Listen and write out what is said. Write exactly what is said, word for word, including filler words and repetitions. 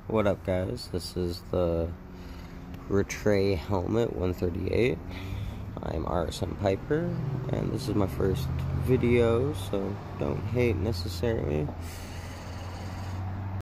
What up, guys? This is the Rattrays Helmet one thirty-eight. I'm R S M Piper, and this is my first video, so don't hate necessarily.